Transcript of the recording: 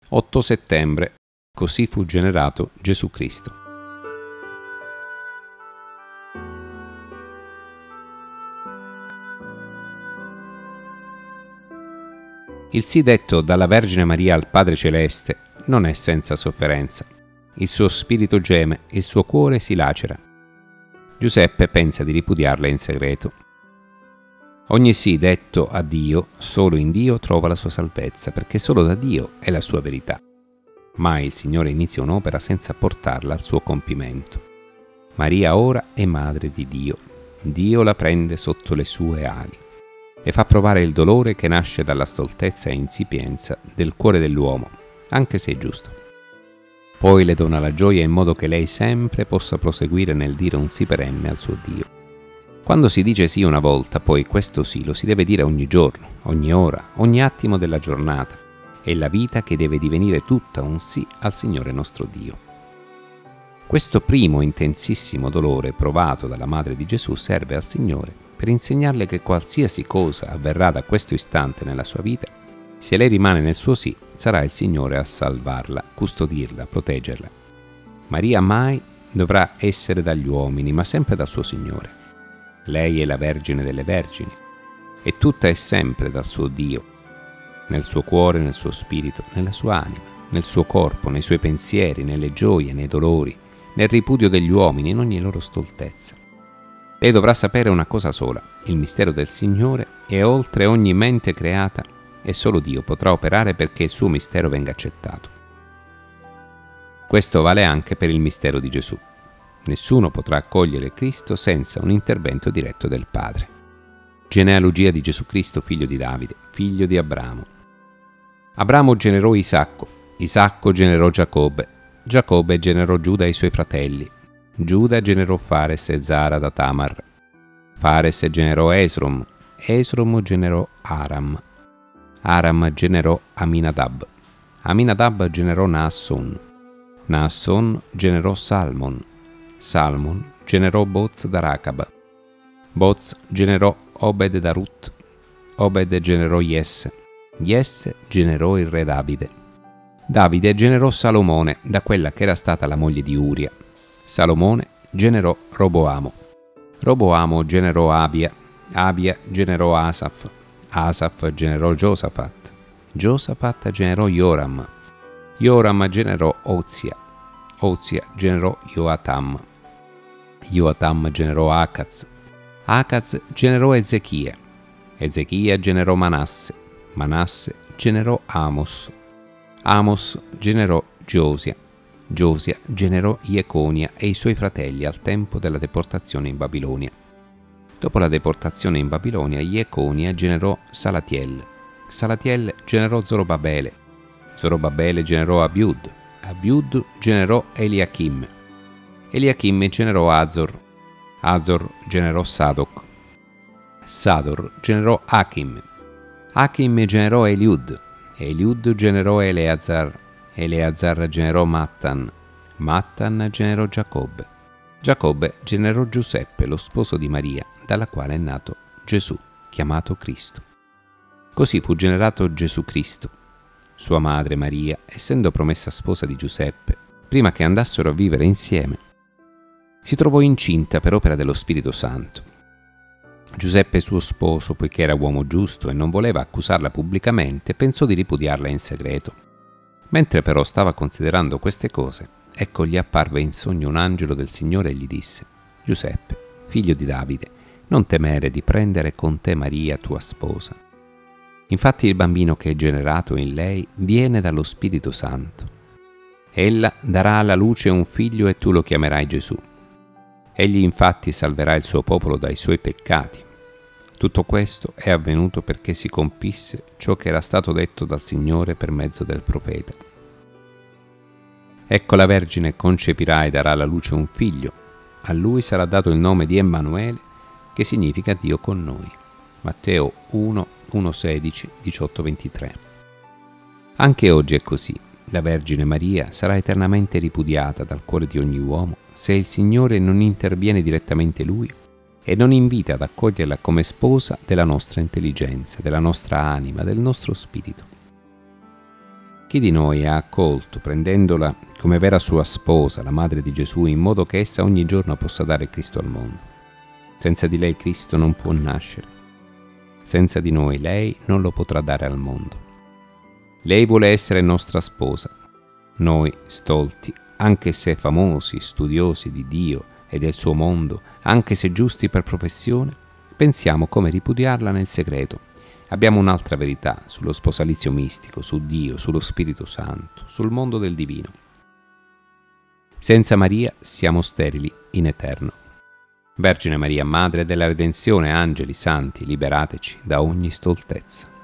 8 settembre. Così fu generato Gesù Cristo. Il sì detto dalla Vergine Maria al Padre Celeste non è senza sofferenza. Il suo spirito geme, il suo cuore si lacera. Giuseppe pensa di ripudiarla in segreto. Ogni sì detto a Dio, solo in Dio trova la sua salvezza, perché solo da Dio è la sua verità. Mai il Signore inizia un'opera senza portarla al suo compimento. Maria ora è madre di Dio. Dio la prende sotto le sue ali e fa provare il dolore che nasce dalla stoltezza e insipienza del cuore dell'uomo, anche se è giusto. Poi le dona la gioia in modo che lei sempre possa proseguire nel dire un sì perenne al suo Dio. Quando si dice sì una volta, poi questo sì lo si deve dire ogni giorno, ogni ora, ogni attimo della giornata. È la vita che deve divenire tutta un sì al Signore nostro Dio. Questo primo intensissimo dolore provato dalla Madre di Gesù serve al Signore per insegnarle che qualsiasi cosa avverrà da questo istante nella sua vita, se lei rimane nel suo sì, sarà il Signore a salvarla, custodirla, proteggerla. Maria mai dovrà essere dagli uomini, ma sempre dal suo Signore. Lei è la Vergine delle Vergini, e tutta è sempre dal suo Dio, nel suo cuore, nel suo spirito, nella sua anima, nel suo corpo, nei suoi pensieri, nelle gioie, nei dolori, nel ripudio degli uomini, in ogni loro stoltezza. Lei dovrà sapere una cosa sola: il mistero del Signore è oltre ogni mente creata e solo Dio potrà operare perché il suo mistero venga accettato. Questo vale anche per il mistero di Gesù. Nessuno potrà accogliere Cristo senza un intervento diretto del Padre. Genealogia di Gesù Cristo, figlio di Davide, figlio di Abramo. Abramo generò Isacco, Isacco generò Giacobbe, Giacobbe generò Giuda e i suoi fratelli. Giuda generò Fares e Zara da Tamar. Fares generò Esrom, Esrom generò Aram. Aram generò Aminadab. Aminadab generò Naasson. Naasson generò Salmon. Salmon generò Boz da Racab. Boz generò Obed da Rut. Obed generò Jesse. Jesse generò il re Davide. Davide generò Salomone da quella che era stata la moglie di Uria. Salomone generò Roboamo. Roboamo generò Abia. Abia generò Asaf. Asaf generò Giosafat. Giosafat generò Joram. Joram generò Ozia. Ozia generò Joatam. Joatam generò Acaz. Acaz generò Ezechia. Ezechia generò Manasse. Manasse generò Amos. Amos generò Giosia. Giosia generò Jeconia e i suoi fratelli al tempo della deportazione in Babilonia. Dopo la deportazione in Babilonia, Jeconia generò Salatiel. Salatiel generò Zorobabele. Zorobabele generò Abiud. Abiud generò Eliachim. Eliachim generò Azor. Azor generò Sadoc. Sador generò Achim. Achim generò Eliud. Eliud generò Eleazar. Eleazar generò Mattan. Mattan generò Giacobbe. Giacobbe generò Giuseppe, lo sposo di Maria, dalla quale è nato Gesù, chiamato Cristo. Così fu generato Gesù Cristo. Sua madre Maria, essendo promessa sposa di Giuseppe, prima che andassero a vivere insieme, si trovò incinta per opera dello Spirito Santo. Giuseppe, suo sposo, poiché era uomo giusto e non voleva accusarla pubblicamente, pensò di ripudiarla in segreto. Mentre però stava considerando queste cose, ecco gli apparve in sogno un angelo del Signore e gli disse: Giuseppe, figlio di Davide, non temere di prendere con te Maria, tua sposa. Infatti il bambino che è generato in lei viene dallo Spirito Santo. Ella darà alla luce un figlio e tu lo chiamerai Gesù. Egli infatti salverà il suo popolo dai suoi peccati. Tutto questo è avvenuto perché si compisse ciò che era stato detto dal Signore per mezzo del profeta. Ecco, la Vergine concepirà e darà alla luce un figlio. A lui sarà dato il nome di Emmanuele, che significa Dio con noi. Matteo 1, 1,16, 18, 23. Anche oggi è così. La Vergine Maria sarà eternamente ripudiata dal cuore di ogni uomo se il Signore non interviene direttamente Lui e non invita ad accoglierla come sposa della nostra intelligenza, della nostra anima, del nostro spirito. Chi di noi ha accolto, prendendola come vera sua sposa, la madre di Gesù, in modo che essa ogni giorno possa dare Cristo al mondo? Senza di lei Cristo non può nascere. Senza di noi lei non lo potrà dare al mondo. Lei vuole essere nostra sposa. Noi, stolti, anche se famosi, studiosi di Dio e del suo mondo, anche se giusti per professione, pensiamo come ripudiarla nel segreto. Abbiamo un'altra verità sullo sposalizio mistico, su Dio, sullo Spirito Santo, sul mondo del divino. Senza Maria siamo sterili in eterno. Vergine Maria, Madre della Redenzione, angeli, santi, liberateci da ogni stoltezza.